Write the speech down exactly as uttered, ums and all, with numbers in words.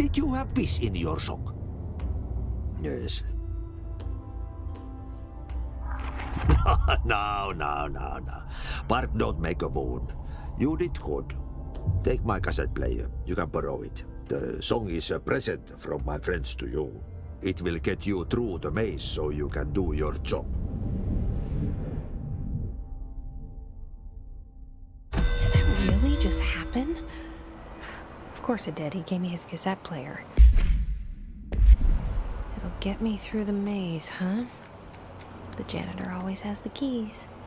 Did you have peace in your song? Yes. No, no, no, no. Bark don't make a wound. You did good. Take my cassette player. You can borrow it. The song is a present from my friends to you. It will get you through the maze so you can do your job. Did that really just happen? Of course it did. He gave me his cassette player. It'll get me through the maze, huh? The janitor always has the keys.